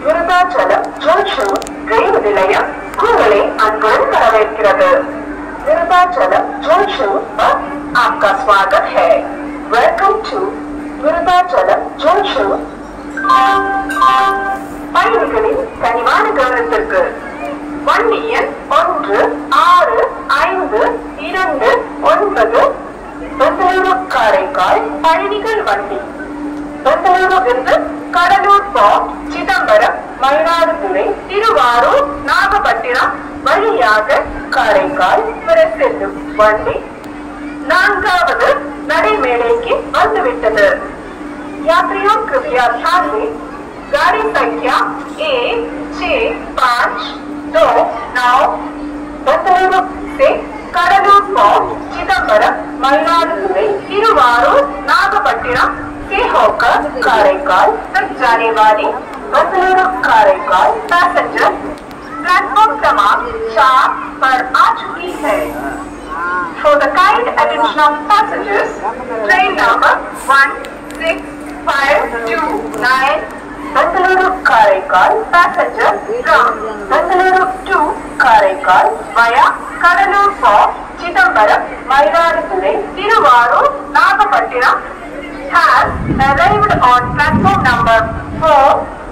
Virudhachalam junction ரயில் நிலையம் உங்களை அன்புடன் வரவேற்கிறது. விருதாச்சலம் ஜங்ஷன் पर आपका स्वागत है. Welcome to Vriddhachalam junction. பயணிகளின் கனிவான கவனத்திற்கு வண்டி எண் 165229 பெங்களூரு காரைக்கால் பயணிகள் வண்டி பெங்களூரிலிருந்து கடலூர் போர்ட், சிதம்பரம், மயிலாடுதுறை, திருவாரூர், நாகப்பட்டினம் வழியாக காரைக்கால் வர செல்லும் வண்டி 4வது நடைமேடைக்கு வந்துவிட்டது. यात्रियों कृपया ध्यान दें, गाड़ी संख्या A6529 बेंगलुरु से கடலூர் போर्ट, चिदंबरम, मयिलादुतुरै, तिरुवारूर, नागपट्टिनम से होकर काரைக்கால் तक जाने वाली बेंगलुरु काரைக்கால் पैसेंजर प्लेटफॉर्म क्रमांक 4 पर आ चुकी है. For the kind attention of passengers, train number 16529 Bengaluru Karaikal passenger from Bengaluru to Karaikal via Kadalur Port, Chidambaram, Mayiladuthurai, Thiruvarur, Nagapattinam has arrived on platform number 4